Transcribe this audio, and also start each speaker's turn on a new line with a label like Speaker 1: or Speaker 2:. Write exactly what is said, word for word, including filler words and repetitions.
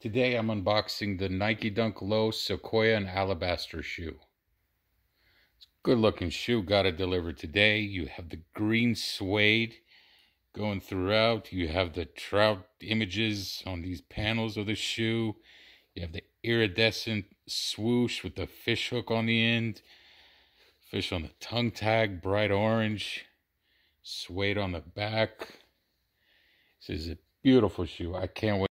Speaker 1: Today I'm unboxing the Nike Dunk Low Sequoia and Alabaster shoe. It's a good looking shoe, got it delivered today. You have the green suede going throughout. You have the trout images on these panels of the shoe. You have the iridescent swoosh with the fish hook on the end. Fish on the tongue tag, bright orange. Suede on the back. This is a beautiful shoe. I can't wait.